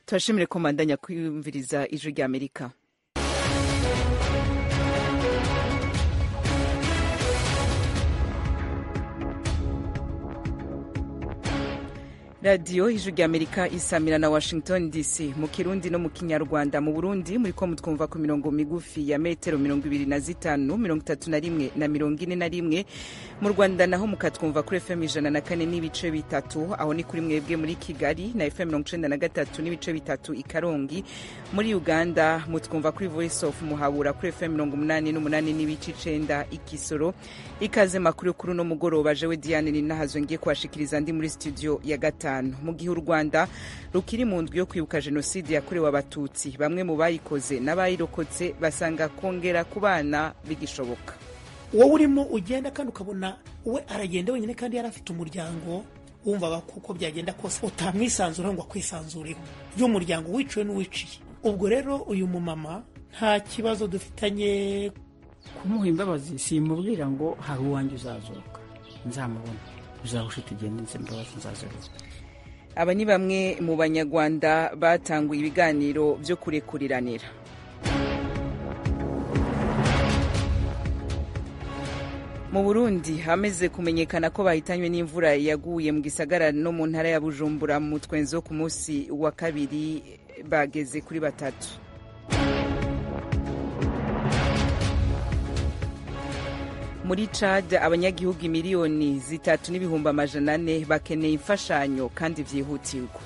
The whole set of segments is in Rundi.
turashimire ko mbandanya kwiyumviriza ijwi rya Amerika. radiyo ijwi rya Amerika isamira na Washington DC mu Kirundi no mu Kinyarwanda. Mu Burundi muriko mutwumva ku mirongo migufi ya metero 25, 31 na 41. Mu Rwanda naho mukatwumva kuri FM 104 n'ibice bitatu, aho ni kuri mwebwe muri Kigali, na FM 93 n'ibice bitatu i Karongi. Muri Uganda mutwumva kuri Voice of Muhabura kuri FM 88 n'ibice 9 i Kisoro. Ikaze makuru kuri no mugoroba, jewe Diane Ninahazwe ngiye kwashikiriza ndi muri studio ya gatanu. Mu gihe u Rwanda rukiri mu ndwi yo kwibuka jenoside yakorewe Abatutsi, bamwe mu bayikoze n'abayirokotse basanga kongera ku bana bigishoboka. Wowe urimo ugenda kandi ukabona we aragenda wenyine kandi yarafite umuryango, wumva kuko byagenda kose utamwisanzura ngo akwisanzureho, y'umuryango wiciwe n'uwiciye. Ubwo rero uyu mumama nta kibazo dufitanye kumuha imbabazi, simubwira ngo hari uwanjye uzazuka, nzamubona, uzahushe tugende nze imbabazi nzazuka. Aba ni bamwe mu Banyarwanda batanguye ibiganiro byo kurekuriranira. Mu Burundi hameze kumenyekana ko bahitanywe n'imvura yaguye mu gisagara no mu ntara ya Bujumbura mu Twenzo ku munsi wa kabiri, bageze kuri 3. Muri Chad abanyagihugu miliyoni 3.4 bakeneye imfashanyo kandi vyihutirwa.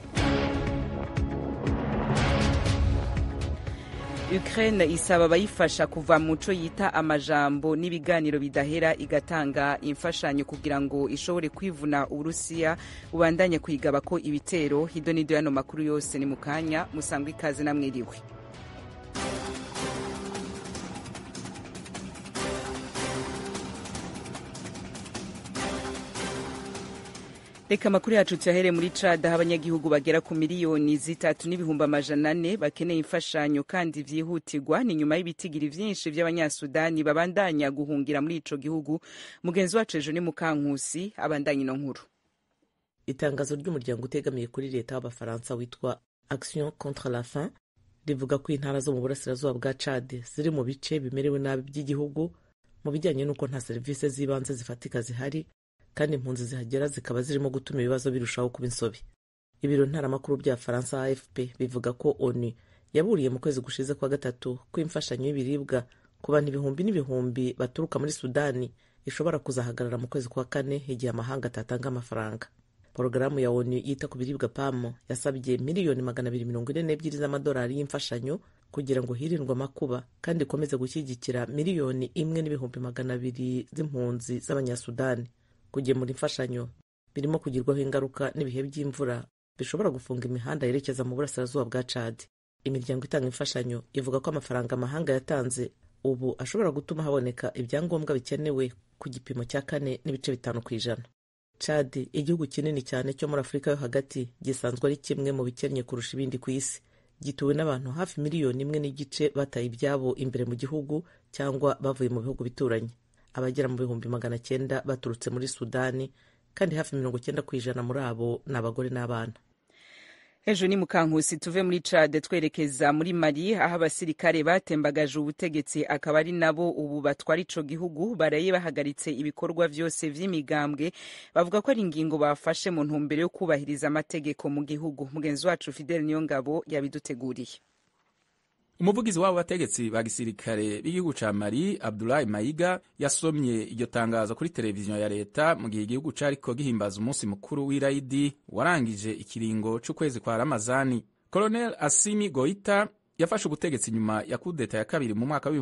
Ukraine isaba bayifasha kuva mu co yita amajambo n'ibiganiro bidahera, igatanga imfashanyo kugira ngo ishobore kwivuna Uburusiya ubandanye kwigaba ko ibitero. Hidonido yano makuru yose ni mukanya, musangwa ikaze namwiriwe. Reka makuru yacu tuyahere muri Chad, aho abanyagihugu bagera ku miliyoni 3.4 bakeneye imfashanyo kandi vyihutirwa. Ni nyuma y'ibitigiri vyinshi vy'abanyasudani babandanya guhungira muri ico gihugu. Mugenzi wacu Ejo ni Mukankusi abandanya ino nkuru. Itangazo ry'umuryango utegamiye kuri leta w'Abafaransa witwa Action contre la faim rivuga ko intara zo mu burasirazuba bwa Chad ziri mu bice bimerewe nabi by'igihugu mu bijyanye n'uko nta serivisi z'ibanze zifatika zihari, kandi impunzi zihagera zikaba zirimo gutuma ibibazo birushaho kuba insobe. Ibiro ntaramakuru bya Faransa AFP bivuga ko ONU yaburiye mu kwezi gushize kwa gatatu ko imfashanyo y'ibiribwa ku bantu ibihumbi n'ibihumbi baturuka muri Sudani ishobora kuzahagarara mu kwezi kwa kane igihe amahanga atatanga amafaranga. Porogaramu ya ONU yita ku biribwa PAM yasabye miliyoni 242 z'amadolari y'imfashanyo kugira ngo hirindwe amakuba kandi ikomeze gushyigikira miliyoni 1.200 z'impunzi z'abanyasudani. Kugemura imfashanyo birimo kugirwaho ingaruka n'ibihe by'imvura bishobora gufunga imihanda yerekeza mu burasirazuba bwa Chad. Imiryango itanga imfashanyo ivuga ko amafaranga amahanga yatanze ubu ashobora gutuma haboneka ibyangombwa bikenewe ku gipimo cya 4.5%. Chad, igihugu kinini cyane cyo muri Afurika yo hagati, gisanzwe ari kimwe mu bikennye kurusha ibindi ku isi. Gituwe n'abantu hafi miliyoni 1.5 bataye ibyabo imbere mu gihugu cyangwa bavuye mu bihugu bituranye. Abagera mu 900 baturutse muri Sudani, kandi hafi 90% muri abo n'abagore n'abana. Ejo ni Mukankusi, tuve muri Chad twerekeza muri Mali, aho abasirikare batembagaje ubutegetsi akaba ari nabo ubu batwara ico gihugu baraye bahagaritse ibikorwa vyose vy'imigambwe. Bavuga ko ari ingingo bafashe mu ntumbero yo kubahiriza amategeko mu gihugu. Mugenzi wacu Fidel Niyongabo yabiduteguriye. Umuvugizi w'abo bategetsi ba gisirikare b'igihugu ca Mali, Abdoulaye Mayiga, yasomye iryo tangazo kuri televiziyo ya leta mu gihe igihugu cariko gihimbaza umunsi mukuru w'Irayidi warangije ikiringo c'ukwezi kwa Ramazani. Colonel Assimi Goita yafashe ubutegetsi nyuma ya kudeta ya kabiri mu mwaka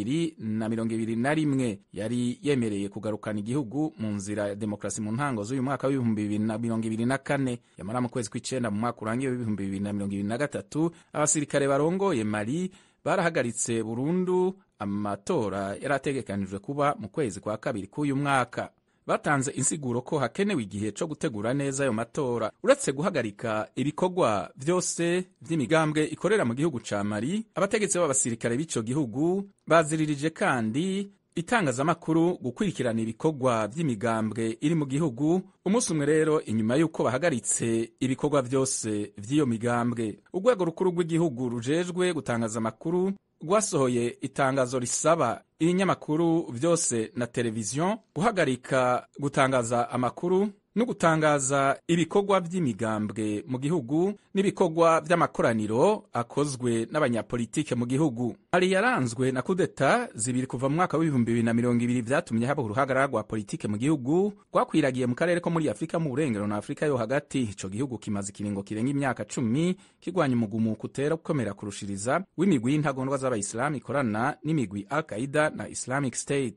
w'2021. Yari yemereye kugarukana igihugu mu nzira ya demokrasi mu ntango z'uyu mwaka w'2024. Yamara mu kwezi kw'icenda mu mwaka urangiye w'2023 abasirikare barongoye Mali barahagaritse burundu amatora yarategekanijwe kuba mu kwezi kwa kabiri k'uyu mwaka. Batanze insiguro ko hakenewe igihe co gutegura neza ayo matora. Uretse guhagarika ibikorwa vyose vy'imigambwe ikorera mu gihugu ca Mali, abategetsi b'abasirikare b'ico gihugu baziririje kandi itangazamakuru gukurikirana ibikorwa by'imigambwe iri mu gihugu umunsi umwe rero inyuma y'uko bahagaritse ibikorwa byose by'iyo migambwe. Urwego rukuru rw'igihugu rujejwe gutangaza amakuru rwasohoye itangazo risaba ibinyamakuru byose na televiziyo guhagarika gutangaza amakuru no gutangaza ibikorwa by'imigambwe mu gihugu n'ibikorwa by'amakoraniro akozwe n'abanyapolitike mu gihugu. Hari yaranzwe na kudeta zibiri kuva mu mwaka w'2020 vyatumye haba uruhagarara rwa politike mu gihugu rwakwiragiye mu karere ko muri Afrika mu burengero na Afrika yo hagati. Ico gihugu kimaze ikiringo kirenga imyaka 10 kigwanya umugumuko utera gukomera kurushiriza w'imigwi y'intagondwa z'abayisilamu ikorana n'imigwi Al-Qaeda na Islamic State.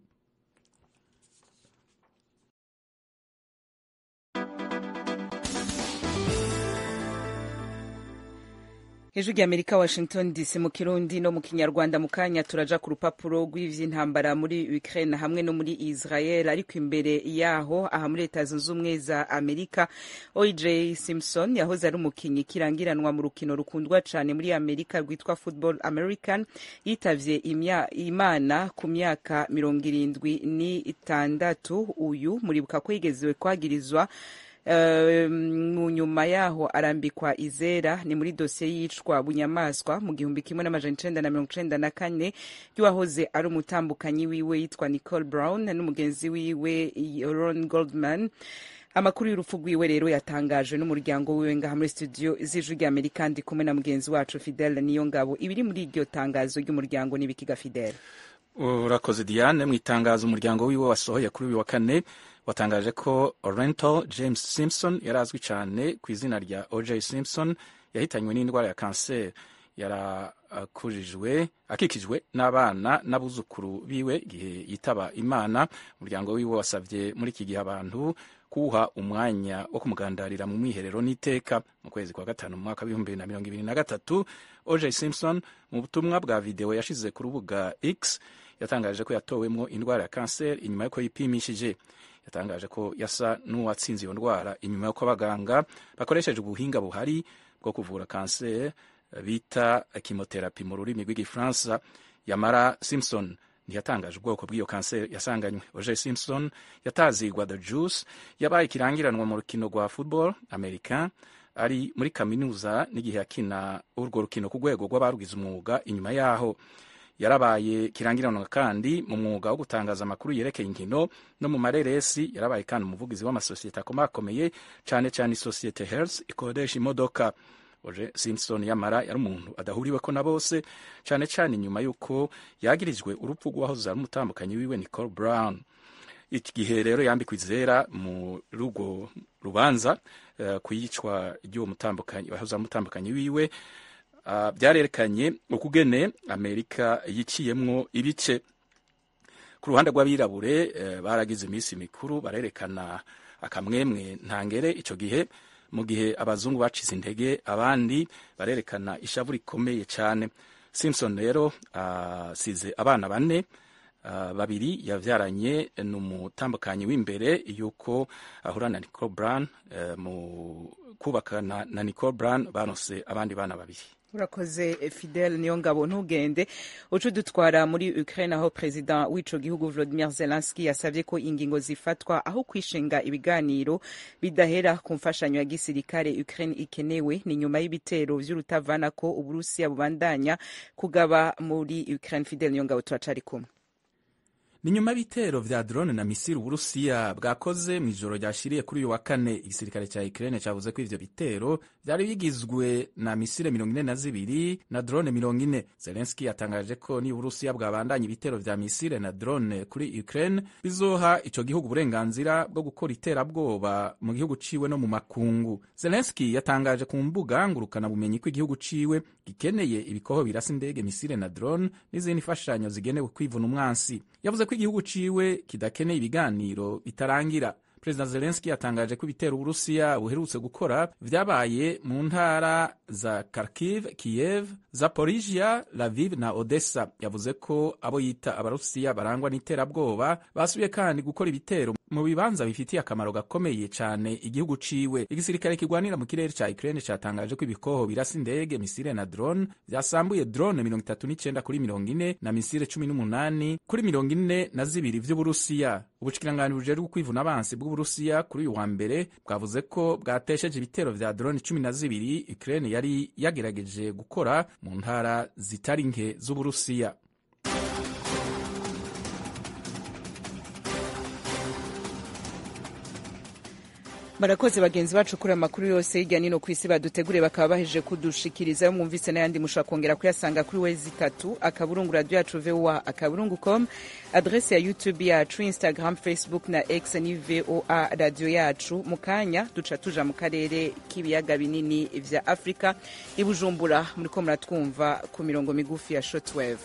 Ijwi ry'Amerika, Washington DC, mu Kirundi no mu Kinyarwanda. Mu kanya turaja ku rupapuro rw'ivy'intambara muri Ukraine hamwe no muri Israel, ariko imbere yaho aha muri Leta Zunze Ubumwe za Amerika, O.J. Simpson yahoze ari umukinyi kirangiranwa mu rukino rukundwa cane muri Amerika rwitwa Football American yitavye Imana ku myaka 76. Uyu muribuka ko yigezwe kwagirizwa mu nyuma yaho arambikwa izera ni muri dosiye yicwa bunyamaswa mu 1994 y'uwahoze ari umutambukanyi wiwe yitwa Nicole Brown n'umugenzi wiwe Ron Goldman. Amakuru y'urupfu rwiwe rero yatangajwe n'umuryango wiwe ngaha muri studio z'Ijwi ry'Amerika, ndi kumwe na mugenzi wacu Fidel Niyongabo. Ibiri muri iryo tangazo ry'umuryango nibikiga Fidel? Urakoze Diane. Mu itangazo umuryango wiwe wasohoye kuri uyu wa kane watangaje ko Orenthal James Simpson yarazwi cyane ku izina rya O.J. Simpson yahitanywe n'indwara ya kanseri. Akikijwe n'abana n'abuzukuru biwe igihe yitaba Imana. Umuryango wiwe wasabye muri iki gihe abantu kuha umwanya wo kumugandarira mu mwiherero n'iteka. Mu kwezi kwa gatanu mu mwaka w'2023 O.J. Simpson mu butumwa bwa video yashize ku rubuga X yatangaje ko yatowemwo indwara ya kanseri inyuma y'uko yipimishije. Yatangaje ko yasa n'uwatsinze iyo ndwara inyuma y'uko abaganga bakoresheje ubuhinga buhari bwo kuvura kanseri bita chemotherapy mu rurimi rw'igifaransa. Yamara Simpson ntiyatangaje ubwoko bw'iyo kanseri yasanganywe. O.J. Simpson yatazigwa The Juice yabaye ikirangiranwa mu rukino rwa Football American ari muri kaminuza n'igihe yakina urwo rukino ku rwego rw'abarugize umwuga. Inyuma yaho yarabaye kirangiranwa kandi mu mwuga wo gutangaza amakuru yerekeye inkino no mu mareresi. Yarabaye kandi umuvugizi w'amasosiyete akomakomeye cyane cyane isosiyete Hertz ikodesha imodoka. O.J. Simpson yamara yari umuntu adahuriweko na bose, cyane cyane inyuma y'uko yagirijwe urupfu rw'uwahoze ari umutambukanyi wiwe Nicole Brown. Iki gihe rero yambikwa izera mu rugo rubanza ku yicwa ry'uwo mutambukanyi wahoze ari umutambukanyi wiwe. Byarerekanye ukugene Amerika yiciyemwo ibice. Ku ruhande rw'abirabure baragize iminsi mikuru barerekana akamwemwe ntangere ico gihe, mu gihe abazungu bacize intege abandi barerekana ishavu rikomeye cyane. Simpson rero asize abana bane, babiri yavyaranye n'umutambukanyi w'imbere yuko ahura na Nicole Brown. Mu kubakana na Nicole Brown banose abandi bana babiri. Urakoze Fidel Niyongabo. Ntugende ucu dutwara muri Ukraine aho president w'ico gihugu Volodymyr Zelensky yasavye ko ingingo zifatwa aho kwishinga ibiganiro bidahera ku mfashanyo ya gisirikare Ukraine ikenewe. Ni nyuma y'ibitero vy'urutavana ko Uburusiya bubandanya kugaba muri Ukraine. Fidel Niyongabo turacari kumwe. Ni nyuma y'ibitero vya drone na misiri Uburusiya bwakoze mu ijoro ryashiriye kuri uyu wa kane. Igisirikare ca Ukraine cavuze ko ivyo bitero vyari bigizwe na misiri 42 na drone 40. Zelensky yatangaje ko ni Uburusiya bwabandanya ibitero vya misiri na drone kuri Ukraine bizoha ico gihugu uburenganzira bwo gukora iterabwoba mu gihugu ciwe no mu makungu. Zelensky yatangaje ku mbuga ngurukana bumenyi ko igihugu ciwe gikeneye ibikoho birasa indege, misiri na drone n'izindi fashanyo zigenewe kwivuna umwansi. Yavuze ko igihugu ciwe kidakeneye ibiganiro bitarangira. Perezida Zelensky yatangaje ko ibitero Uburusiya buherutse gukora vyabaye mu ntara za Kharkiv, Kiev, Zaporizhia, Lviv na Odessa. Yavuze ko abo yita Abarusiya barangwa n'iterabwoba basubiye kandi gukora ibitero mu bibanza bifitiye akamaro gakomeye cyane igihugu ciwe. Igisirikare kigwanira mu kirere ca Ukraine catangaje ko ibikoho birasa indege, misile na drone vyasambuye drone 39 kuri 40 na misile 18 kuri 42 vy'Uburusiya. Ubushikiranganje bujejwe kwivuna abansi bw'Uburusiya kuri uyu wa mbere bwavuze ko bwatesheje ibitero vya drone 12 Ukraine yari yagerageje gukora mu ntara zitari nke z'Uburusiya. Barakoze bagenzi bacu kuri amakuru yose hirya nino ku isi badutegure bakaba bahejeje kudushikiriza. Mwumvise n'ayandi mushobora kongera kuyasanga kuri wezi 3 akaburungu radio yacu VOA akaburungu.com, adresse ya YouTube yacu, Instagram, Facebook na X ni VOA radio yacu. Mukanya duca tuja mu karere k'ibiyaga binini vya Afrika i Bujumbura, muriko muratwumva ku mirongo migufi ya shortwave.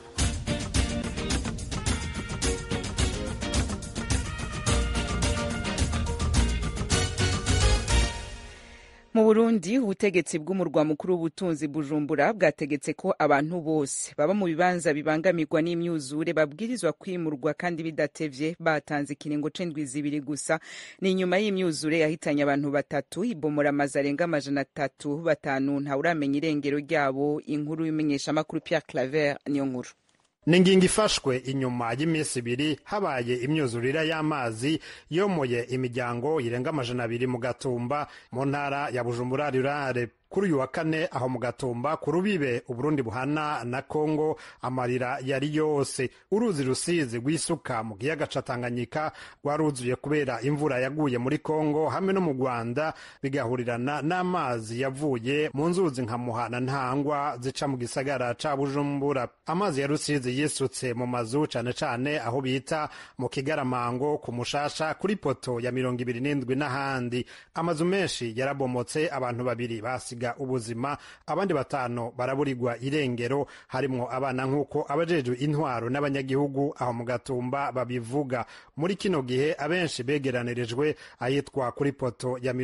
Mu Burundi ubutegetsi bw'umurwa mukuru w'ubutunzi Bujumbura bwategetse ko abantu bose baba mu bibanza bibangamirwa n'imyuzure babwirizwa kwimurwa kandi bidatevye. Batanze ikiringo c'indwi zibiri gusa. Ni nyuma y'imyuzure yahitanye abantu 3 ibomora amazu arenga 300, 5 ntawuramenya irengero ryabo. Inkuru y'umenyesha makuru Pierre Claver niyo nkuru. Ningingo ifashwe inyuma y'imisi 2 habaye imyuzurira y'amazi yomoye imiryango irenga 200 mu Gatumba mu ntara ya Bujumbura rurare. Kuri uyu wa kane aho mu Gatumba ku rubibe Uburundi buhana na Kongo amarira yari yose. Uruzi Rusizi rwisuka mu kiyaga ca Tanganyika rwaruzuye kubera imvura yaguye muri Kongo hamwe no mu Rwanda bigahurirana n'amazi yavuye mu nzuzi nka Muhana Ntangwa zica mu gisagara ca Bujumbura. Amazi ya Rusizi yisutse mu mazu cane cane aho bita mu Kigaramango, ku Mushasha, kuri poto ya 27 n'ahandi. Amazu menshi yarabomotse, abantu 2 basi ubuzima, abandi 5 baraburirwa irengero, harimwo abana nk'uko abajejwe intwaro n'abanyagihugu aho mu Gatumba babivuga. Muri kino gihe abenshi begeranirijwe ayitwa kuri poto ya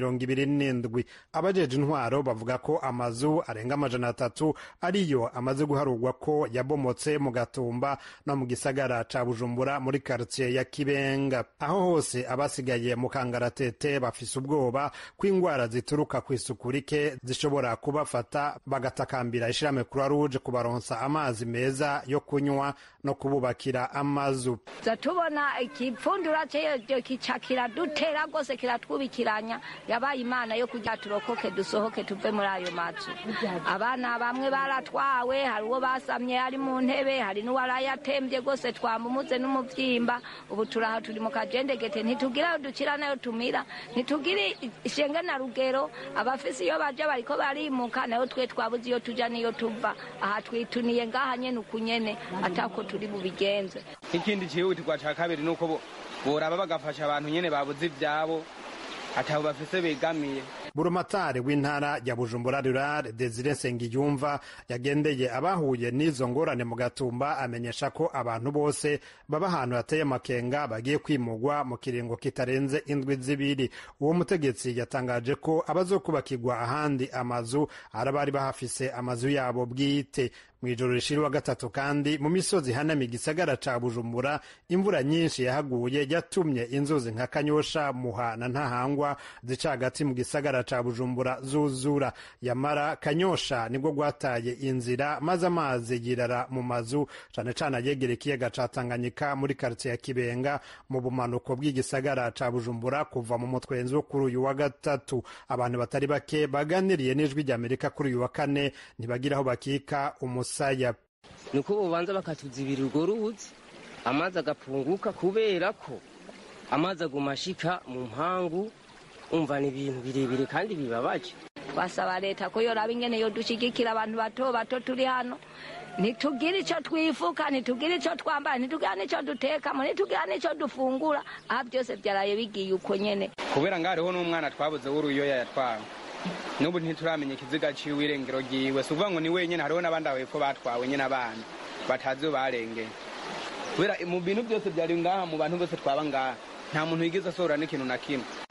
27. Abajejwe intwaro bavuga ko amazu arenga 300 ariyo amaze guharurwa ko yabomotse mu Gatumba no mu gisagara ca Bujumbura muri quartier ya Kibenga. Aho hose abasigaye mu kangaratete bafise ubwoba kw'ingwara zituruka kw'isukurike zishobora kubafata, bagatakambira ishirahamwe Croix Rouge kubaronsa amazi meza yo kunywa no kububakira amazu. Zatubona ikipfundura cyo kicakira dutera gose kiratwubikiranya, yabaye Imana yo kujya turokoke dusohoke tuve muri ayo mazu. Abana bamwe baratwawe, hari uwo basamye ari mu ntebe, hari n'uwarayatembye gose twamumuze n'umuvyimba. Ubu turaha turi mu kajendegete, ntitugira dukira nayo tumira, ntitugire ishenge na rugero. Abafisi iyo baje bariko barimuka nayo twe twabuze iyo tuja niyo tuva. Aha twituniye ngaha nyene ukunyene atako turi bubigenze. Ikindi cyihutirwa ca kabiri nuko boraba bagafasha abantu nyene babuze ivyabo atabo bafise begamiye. Burumatari w'intara ya Bujumbura Rural Desire Nsengiyumva yagendeye abahuye n'izo ngorane mu Gatumba, amenyesha ko abantu bose baba ahantu hateye amakenga bagiye kwimugwa mu kiringo kitarenze indwi zibiri. Uwo mutegetsi yatangaje ko abazokubakirwa ahandi amazu arabari bahafise amazu yabo bwite. Mwijoro rishira wa gatatu kandi mu misozi hanami gisagara ca Bujumbura imvura nyinshi yahaguye yatumye inzuzi nka Kanyosha, Muhana Ntahangwa zica hagati mu gisagara ca Bujumbura zuzura. Yamara Kanyosha nibwo gwataye inzira maze amazi yirara mu mazu cane cane yegere ikiyaga ca Tanganyika muri quartier ya Kibenga mu bumanuko bw'igisagara ca Bujumbura kuva mu mutwenzo kuri uyu wa gatatu. Abantu batari bake baganiriye n'ijwi rya Amerika kuri uyu wa kane ntibagira aho bakika umusaya. Nuko ubanza bakatuzibira urwo ruzi amazi agapunguka kubera ko amazi agumashika mu mpangu, umva ni ibintu birebire kandi bibabaje. Basaba leta ko yoraba ingene yo dushigikira abantu bato bato turi hano, ntitugira ico twifuka, ntitugira ico twambara, ntitugira n'ico duteka, ntitugira n'ico dufungura. Aha byose byaraye bigiye uko nyene kubera ngariho n'umwana twabuze w'uruyoya yatwawe. Nubu ntituramenya ikiziga ciwe irengero ryiwe, suvuga ngo ni wenyene, hariho n'abandi abepfo batwawe nyene abana batazi barengeye. Kubera mu bintu byose byari ngaha, mu bantu bose twaba ngaha nta muntu yigeze asora n'ikintu na kimwe.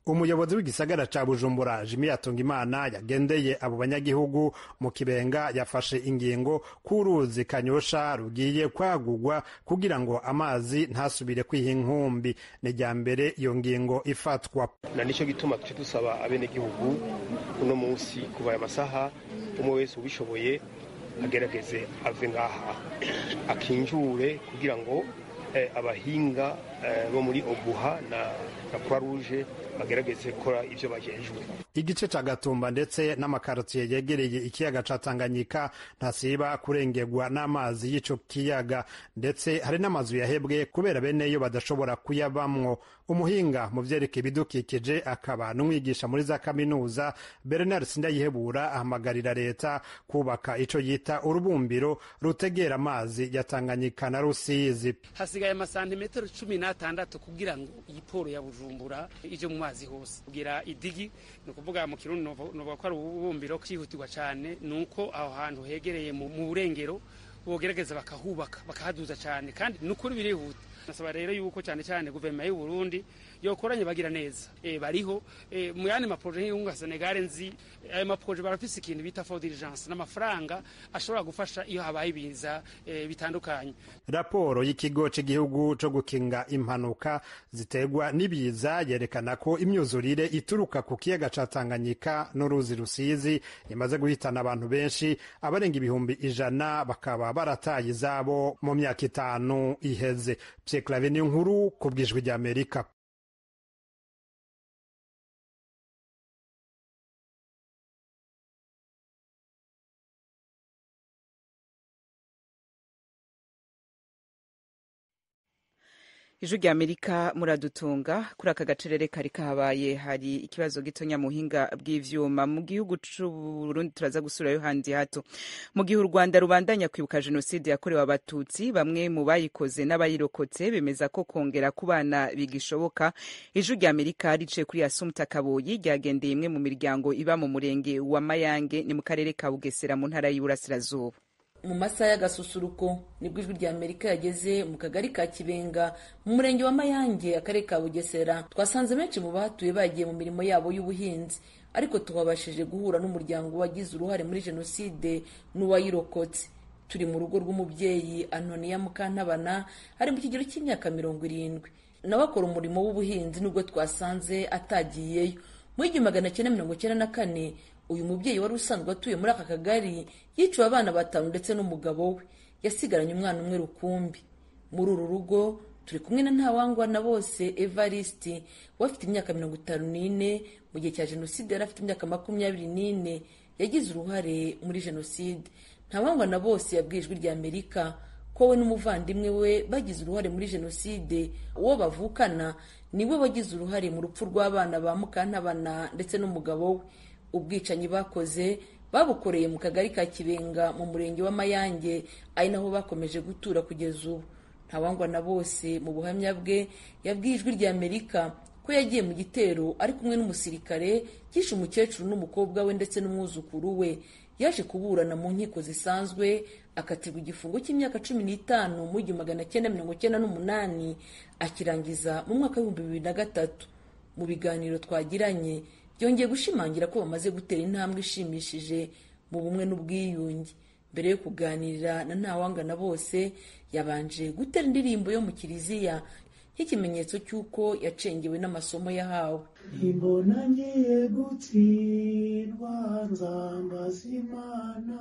umuyobozi w'igisagara ca Bujumbura Jimmy Hatungimana yagendeye abo banyagihugu mu Kibenga yafashe ingingo k'uruzi Kanyosha rugiye kwagurwa kugira ngo amazi ntasubire kwiha inkumbi. Ni rya mbere iyo ngingo ifatwa, na nico gituma tuce dusaba abenegihugu uno munsi kuva amasaha umwe wese ubishoboye agerageze ave ngaha akinjure kugira ngo abahinga bo muri Obuha na Croix Rouge bagerageze gukora ivyo bajejwe. Igice ca Gatumba ndetse n'amakartier yegereye ikiyaga ca Tanganyika ntasiba kurengerwa n'amazi y'ico kiyaga, ndetse hari n'amazu yahebwe kubera beneyo badashobora kuyabamwo. Umuhinga mu vyerekeye ibidukikije akaba n'umwigisha muri za kaminuza Bernard Sindayihebura ahamagarira leta kubaka ico yita urubumbiro rutegera amazi ya Tanganyika na Rusizi. Hasigaye amasantimetero 16 kugira ngo iyi poro ya Bujumbura ije mu mazi hose kugira idigi, no kuvuga mu Kirundi no ko ari ububumbiro kihutirwa cyane, nuko aho hantu hegereye mu burengero bogerageza bakahubaka bakahaduza cyane, kandi nukuri birihuta. Nasaba rero yuko cyane cyane guverinoma y'u Burundi yokoranye bagira neza, bariho mu yandi maproje y'unga Senegal nzi ayo maproje barafise ikintu bita for diligence n'amafaranga ashobora gufasha iyo habaye ibiza bitandukanye. Raporo y'ikigo cy'igihugu cyo gukinga impanuka ziterwa n'ibiza yerekana ko imyuzurire ituruka ku kiyaga ca Tanganyika n'uruzi Rusizi imaze guhitana abantu benshi, abarenga 100,000 bakaba barataye izabo mu myaka 5 iheze. Pierre Claver Niyonkuru ku bw'Ijwi ry'Amerika. Ijwi ry'Amerika muradutunga. Kuri aka gacerere kari kahabaye hari ikibazo gitonya mu buhinga bw'ivyuma. Mu gihugu c'u Burundi turaza gusurayo handi hato. Mu gihe u Rwanda rubandanya kwibuka jenoside yakorewe abatutsi, bamwe mu bayikoze n'abayirokotse bemeza ko kongera kubana bigishoboka. Ijwi ry'Amerika rice kuri Assumpta Kaboyi ryagendeye imwe mu miryango iba mu murenge wa Mayange ni mu karere ka Bugesera mu ntara y'Iburasirazuba. Mu masaha y'agasusuruko nibwo Ijwi ry'Amerika yageze mu kagari ka Kibenga mu murenge wa Mayange akarere ka Bugesera. Twasanze benshi mu bahatuye bagiye mu mirimo yabo y'ubuhinzi, ariko twabashije guhura n'umuryango wagize uruhare muri jenoside n'uwayirokotse. Turi mu rugo rw'umubyeyi Antonia Mukantabana ari mu kigero cy'imyaka 70. Nawe akora umurimo w'ubuhinzi nubwo twasanze atagiyeyo. Mu 1994 uyu mubyeyi wari usanzwe atuye muri aka kagari yiciwe abana 5 ndetse n'umugabo we, yasigaranye umwana umwe rukumbi. Muri uru rugo turi kumwe na Ntawangwa na bose Evariste wafite imyaka 54, mu gihe cya jenoside yari afite imyaka 24, yagize uruhare muri jenoside. Ntawangwa na bose yabwiye Ijwi ry'Amerika ko we n'umuvandimwe we bagize uruhare muri jenoside. Uwo bavukana niwe wagize uruhare mu rupfu rw'abana ba Mukantabana ndetse n'umugabo we. Ubwicanyi bakoze babukoreye mu kagari ka Kibenga mu murenge wa Mayange, ari naho bakomeje gutura kugeza ubu. Ntawangwa na bose mu buhamya bwe yabwiye Ijwi ry'Amerika ko yagiye mu gitero ari kumwe n'umusirikare kishe umukecuru n'umukobwa we ndetse n'umwuzukuru we. Yaje kuburana mu nkiko zisanzwe akatirwa igifungo cy'imyaka 15 mu 1998 akirangiza mu mwaka wa 2003. Mu biganiro twagiranye yongeye gushimangira ko bamaze gutera intambwe ishimishije mu bumwe n'ubwiyunge. Mbere yo kuganira na Ntawangwa na bose yabanje gutera indirimbo yo mu kiliziya nk'ikimenyetso cy'uko yacengewe n'amasomo yahawe. Imbona ngiye gutsindwa nzambaza Imana,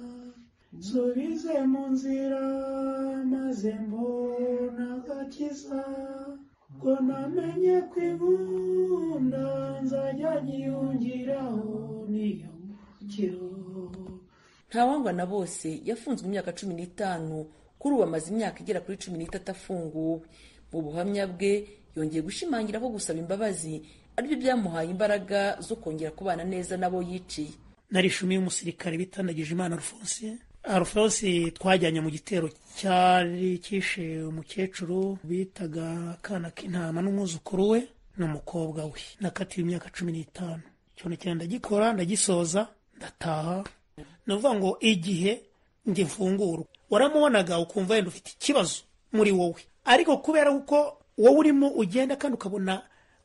nsubize mu nzira maze mbona agakiza, ko namenye kwigunda nzajya nyiyongeraho niyo mukiro. Ntawangwa na bose yafunzwe imyaka 15, kuri ubu amaze imyaka igera kuri 13 afunguwe. Mu buhamya bwe yongeye gushimangira ko gusaba imbabazi aribyo byamuhaye imbaraga zo kongera kubana neza nabo yiciye. Narishumi y'umusirikare bitandagije Imana Alphonse twajyanye mu gitero cyari kishe umukecuru bitaga Kana k'intama n'umwuzukuru we n'umukobwa we. Nakatiwe imyaka 15. Cyone cyane ndagikora ndagisoza ndataha. Navuga ngo igihe nge mfungura waramubonaga ukumva yenda ufite ikibazo muri wowe, ariko kubera uko wowe urimo ugenda kandi ukabona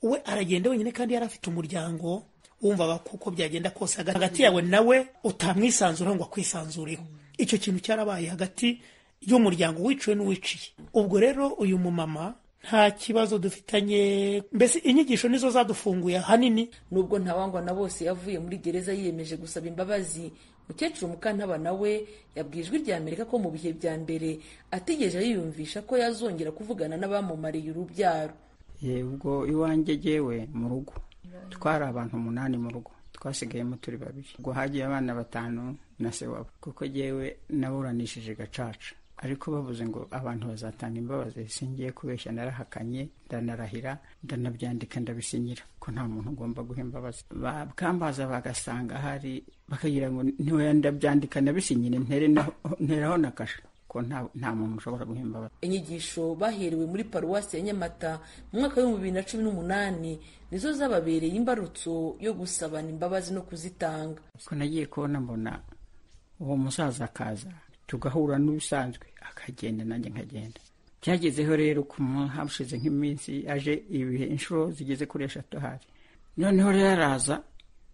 we aragenda wenyine kandi yari afite umuryango, wumvaga kuko byagenda kose hagati yawe nawe utamwisanzura ngo akwisanzureho. Icyo kintu cyarabaye hagati y'umuryango wiciwe n'uwiciye. Ubwo rero uyu mumama nta kibazo dufitanye, mbese inyigisho nizo zadufunguye hanini. Nubwo Ntawangwa na Bose yavuye muri gereza yiyemeje gusaba imbabazi, Mukecuru Mukantaba we yabwiye Ijwi rya Amerika ko mu bihe bya mbere atigeze yiyumvisha ko yazongera kuvugana n'abamumariye urubyaro. Ubwo iwanjye jewe mu rugo twari abantu 8 mu rugo, twasigayemo turi 2. Ubwo hagiye abana 5 na se wabo, kuko jewe naburanishije gacaca, ariko bavuze ngo abantu bazatanga imbabazi. Singiye kubeshya, narahakanye, ndanarahira, ndanabyandika, ndabisinyira ko nta muntu ugomba guha imbabazi. Bakambaza bagasanga hari, bakagira ngo niwe ndabyandika nabisinyire nteraho nakasha ko nta muntu ushobora guha imbabazi. Inyigisho baherewe muri paruwasi ya Nyamata mu mwaka wa 2018 nizo zababereye imbarutso yo gusabana imbabazi no kuzitanga. Ko nagiye kubona mbona uwo musaza akaza, tugahura n'ubisanzwe, akagenda nanjye nkagenda. Byagezeho rero habushize nk'iminsi aje ibihe inshuro zigeze kuri 3 hari. Noneho rero araza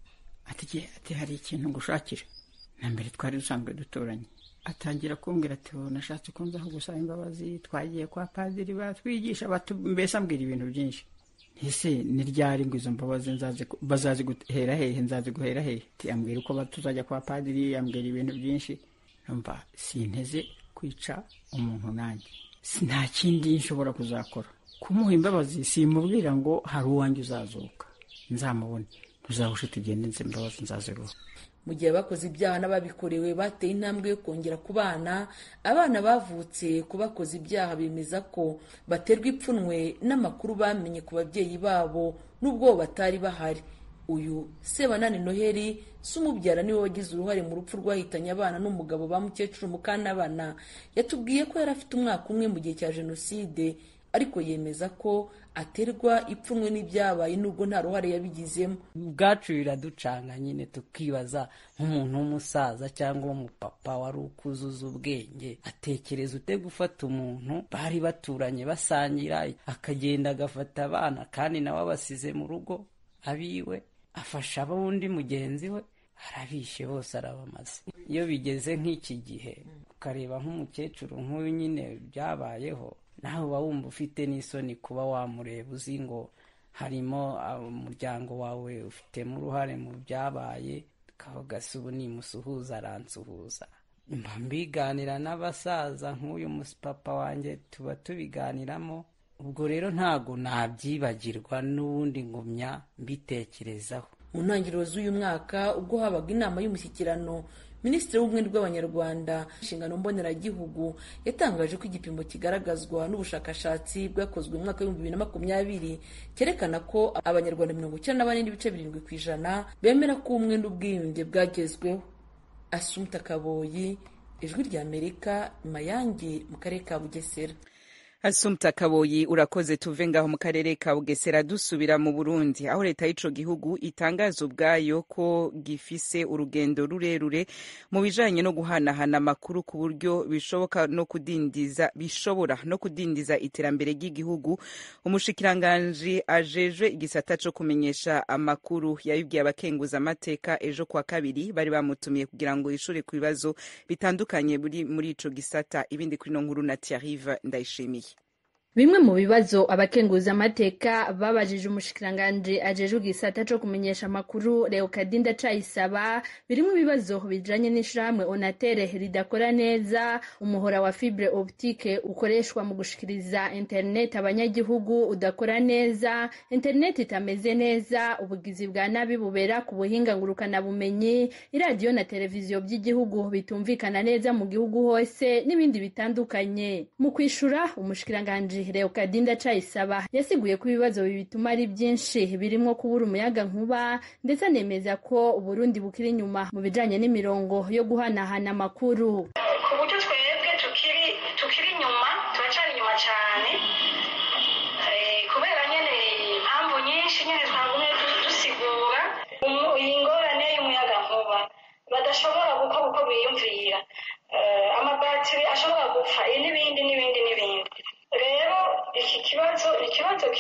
ati hari ikintu ngushakira. Na mbere twari dusanzwe duturanye. Atangira kumbwira ati nashatse ko nza gusaba imbabazi, twagiye kwa padiri batwigisha, mbese ambwira ibintu byinshi. Ese ni ryari ngo izo mbabazi bazazi guhera hehe, nzazi guhera hehe? Ambwira uko batuzajya kwa padiri, ambwira ibintu byinshi. Numva sinteze kwica umuntu nanjye, nta kindi nshobora kuzakora. Kumuha imbabazi simubwira ngo hari uwanjye uzazuka nzamubone, tuzahushe tugende nze imbabazi nzaziruha. Mu gihe bakoze ibyaha n'ababikorewe bateye intambwe yo kongera kubana, abana bavutse ku bakoze ibyaha bemeza ko baterwa ipfunwe n'amakuru bamenye ku babyeyi babo n'ubwo batari bahari. Uyu Sebanani Noheli sumubyara niwe wagize uruhare mu rupfu rwahitanye abana n'umugabo ba Mukecuru Mukantabana. Yatubwiye ko yari afite umwaka umwe mu gihe cya Jenoside, ariko yemeza ko aterwa ipfunwe n'ibyabaye nubwo nta ruhare yabigizemo. Ubwacu biraducanga nyine, tukibaza nk'umuntu w'umusaza cyangwa umupapa wari ukuzuza ubwenge, atekereza ute gufata umuntu bari baturanye basangira, akagenda agafata abana kandi nawe abasize mu rugo abiwe, afasha abundi mugenzi we, arabishe bose arabamaze. Iyo bigeze nk'iki gihe ukareba nk'umukecuru nk'uyu nyine byabayeho, nawe uba wumva ufite n'isoni kuba wamureba, uzi ngo harimo umuryango wawe ufitemo uruhare mu byabaye, kavuga se ubu nimusuhuza aransuhuza. Mba mbiganira n'abasaza nk'uyu musipapa wanjye, tuba tubiganiramo. Ubwo rero ntago nabyibagirwa n'ubundi ngumya mbitekerezaho. Mu ntangiriro z'uyu mwaka ubwo habaga inama y'umushyikirano, Minisitiri w'Ubumwe bw'Abanyarwanda inshingano mboneragihugu yatangaje ko igipimo kigaragazwa n'ubushakashatsi bwakozwe mu mwaka wa 2020 cyerekana ko Abanyarwanda 94.7% bemera ko ubumwe n'ubwiyunge bwagezweho. Assumpta Kaboyi, Ijwi rya Amerika, Mayange mu karere ka Bugesera. Assumpta Kaboyi urakoze. Tuve ngaho mu karere ka Bugesera dusubira mu Burundi, aho leta y'ico gihugu itangaza ubwayo ko gifise urugendo rurerure mu bijanye no guhanahana amakuru ku buryo bishobora no kudindiza iterambere ry'igihugu. Umushikiranganji ajejwe igisata co kumenyesha amakuru yabibwiye abakenguza amateka ejo kwa kabiri, bari bamutumiye kugira ngo yishure ku bibazo bitandukanye muri ico gisata. Ibindi kuri no nkuru na Thierry Ndayishimiye. Bimwe mu bibazo abakenguza amateka babajije umushikiranganje ajejwe igisata co kumenyesha amakuru Leokadie Ndacayisaba birimo ibibazo bijanye n'ishirahamwe Onatere ridakora neza, umuhora wa fibre optique ukoreshwa mu gushikiriza internet abanyagihugu udakora neza, internet itameze neza, ubugizi bwa nabi bubera ku buhinga ngurukana bumenyi, iradiyo na televiziyo by'igihugu bitumvikana neza mu gihugu hose n'ibindi bitandukanye. Mu kwishura umushikiranganje Leokadie Ndacayisaba yasiguye ko ibibazo bituma ari byinshi birimo kubura umuyaga nkuba, ndetse anemeza ko Burundi bukiri inyuma mu bijanye n'imirongo yo guhanahana amakuru. Ku buryo twebwe tukiri inyuma, turacari inyuma cyane kubera nyene impamvu nyinshi nyene twagumye dusigura ingorane y'umuyaga nkuba badashobora gukora uko biyumvira, amabatiri ashobora gupfa, n'ibindi. Rero iki kibazo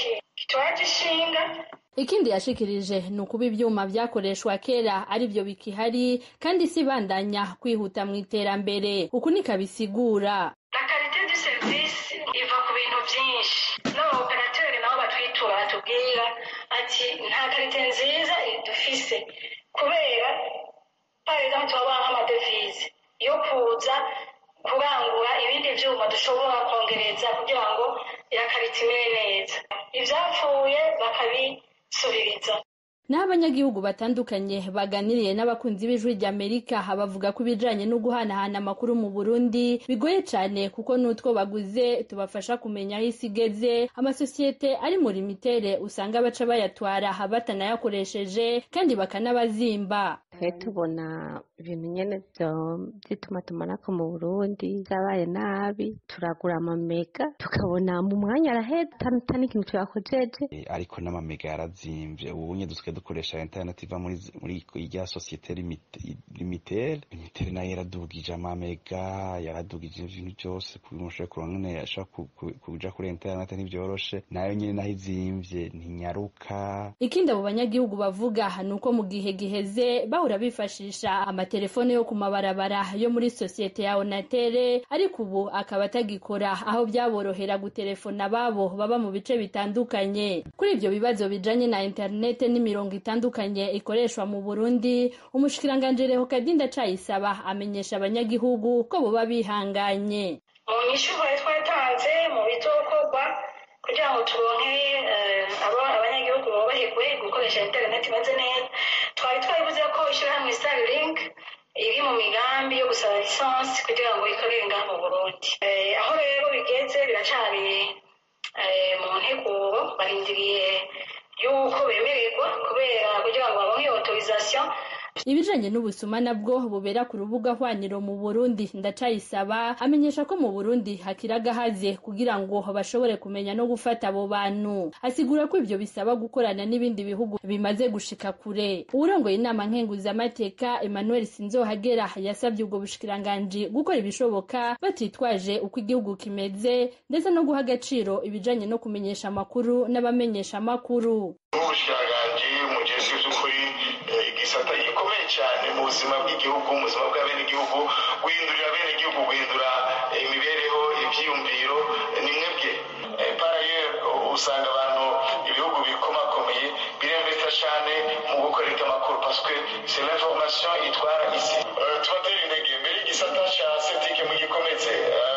turagishinga. Ikindi yashikirije ni ukuba ivyuma vyakoreshwa kera ari vyo bikihari kandi sibandanya kwihuta mu iterambere. Uku nikabisigura. La qualité du service iva ku bintu vyinshi. N'abaoperateur nabo batwitura batubwira ati nta qualité nziza dufise kubera par exemple turabona nk'amadevize yo kuza kurangura ibindi vyuma dushobora kongereza kugira ngo ya qualité imere neza. Ivyapfuye bakabisubiriza. N'abanyagihugu batandukanye baganiriye n'abakunzi b'ijwi ry'Amerika bavuga ko ibijanye no guhanahana amakuru mu Burundi bigoye cyane kuko n'utwo baguze tubafasha kumenya aho isigeze. Amasosiyete ari muri mitere usanga baca bayatwara batanayakoresheje kandi bakanabazimba. Tubona ibintu nyene vy'itumatumanako mu Burundi vyabaye nabi, turagura amamega tukabona mu mwanya arahera tani ikintu tuyakojeje, ariko n'amamega yarazimvye. Ubu nye dukoresha internet iva muri irya societe limitere nayo yaradugije amamega, yaradugije ibintu byose kumushoboye kuronka yashaka kuja kuri internet ntivyoroshe, nayo nyene naho izimvye ntinyaruka. Ikindi abo banyagihugu bavuga nuko mu gihe giheze bahora bifashisha amatelefone yo ku mabarabara yo muri societe ya Onatere, ariko ubu akaba atagikora aho byaborohera gutelefona babo baba mu bice bitandukanye. Kuri ivyo bibazo bijanye na internet n'imirongo itandukanye ikoreshwa mu Burundi, umushikiranganje Leokadi Ndacayisaba amenyesha abanyagihugu ko boba bihanganye. Mu nyishuho twatanze mu bitokorwa kugira ngo turonke abanyagihugu boroherwe gukoresha internet imeze neza, twari twabivuze ko ishyirahamwe Starlink iri mu migambi yo gusaba lisansi kugira ngo ikorere ngaha mu Burundi. Aho rero bigeze biracari mu nteguro, barindiriye yuko bemererwa kubera kugira ngo babone autorisation. Ibijanye n'ubusuma nabwo bubera ku rubuga hwaniro mu Burundi, Ndacayisaba amenyesha ko mu Burundi hakiragahaze kugira ngo bashobore kumenya no gufata abo bantu. Asigura ko ivyo bisaba gukorana n'ibindi bihugu bimaze gushika kure. Urongoye inama nkenguzamateka Emmanuel Sinzohagera yasabye ubwo bushikiranganje gukora ibishoboka batitwaje uko igihugu kimeze ndetse no guha agaciro ibijanye no kumenyesha amakuru n'abamenyesha amakuru. Ubushikiranganje mujesi by'ukuri igisata gikomeye cyane mu buzima bw'igihugu, mu buzima bw'abenegihugu, guhindurira abenegihugu, guhindura imibereho, ivyiyumviro ni mwebwe. Par ailleurs usanga abantu ibihugu bikomakomeye biremvesa cyane mu gukorera amakuru parce que c'est l'information itwara isi. Tubatera intege mbere igisata cya setike mugikomeze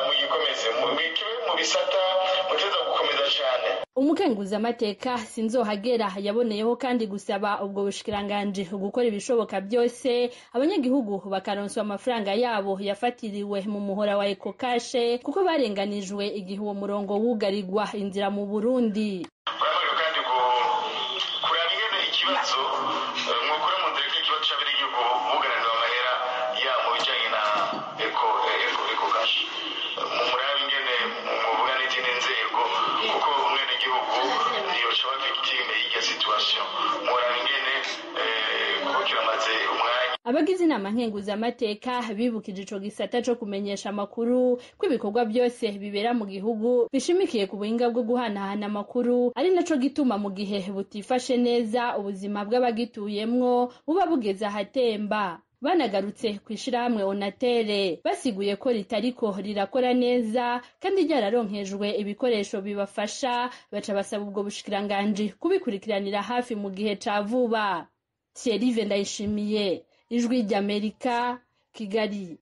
mu bisata muteza gukomeza cyane. Umukenguzamateka Sinzohagera yaboneyeho kandi gusaba ubwo bushikiranganje gukora ibishoboka byose abanyagihugu bakaronswa amafaranga yabo yafatiriwe mu muhora wa EcoCash kuko barenganijwe igihe uwo murongo wugarirwa inzira mu Burundi. Kandi kuraba ingene ikibazo mwukura mu ndege ikibazo cy'abenegihugu bugaranirwa amahera ya mu bijanye na EcoCash. Muraba ingene muvuga n'izindi nzego kuko umwenegihugu niyo coba victime y'irya situation. Muraba ingene kiramaze umwanya. Abagize inama nkenguzamateka bibukije ico gisata co kumenyesha amakuru ko ibikorwa byose bibera mu gihugu bishimikiye ku buhinga bwo guhanahana amakuru, ari naco gituma mu gihe butifashe neza ubuzima bw'abagituyemwo buba bugeze ahatemba. Banagarutse kwishirahamwe Onatere basiguye ko ritariko rirakora neza kandi ryararonkejwe ibikoresho bibafasha, baca basaba ubwo bushikiranganje kubikurikiranira hafi mu gihe ca vuba. Thierry Ndayishimiye, Ijwi ry'Amerika, Kigali.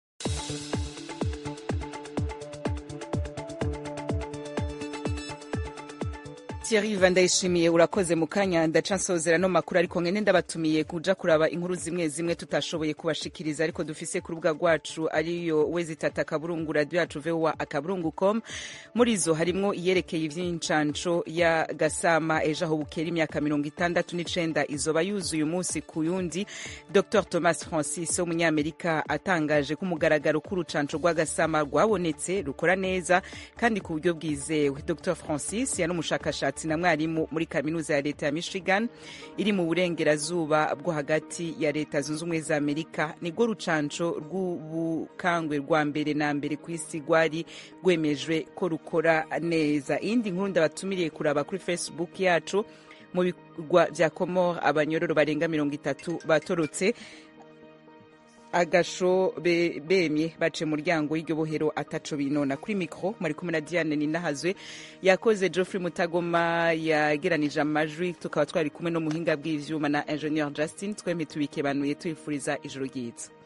Thierry Ndayishimiye urakoze mu kanya ndaca nsozera no makuru, ariko ngene ndabatumiye kuja kuraba inkuru zimwe zimwe tutashoboye kubashikiriza ariko dufise ku rubuga rwacu ariyo wezitata kaburungu radio yacu voa@kaburungu.com. muri zo harimwo iyerekeye ivy'incanco ya Gasama ejo aho bukera imyaka 69 izoba yuzuye umunsi ku yundi. Dr Thomas Francis w'umunyamerika atangaje ko umugaragaro k'urucanco rwa Gasama rwabonetse rukora neza kandi ku buryo bwizewe. Dr Francis yana umushakashatsi umwanditsi na mwarimu muri kaminuza ya leta ya Michigan iri mu burengerazuba bwo hagati ya leta zunze ubumwe za Amerika. Nirwo rucanco rw'ubukangwe rwa mbere na mbere ku isi rwari rwemejwe ko rukora neza. Iyindi nkuru ndabatumiriye kuraba kuri Facebook yacu. Mu bigwa vya Comore abanyororo barenga 30 batorotse agasho bemye bace muryango y'iryo bohero ataco binona. Kuri micro mari kumwe na Diane Ninahazwe, yakoze Geoffrey Mutagoma yageranije amajwi, tukaba twari kumwe no muhinga bw'ivyuma na Engineer Justin. Twemye tubikebanuye tuyifuriza ijoro ryiza.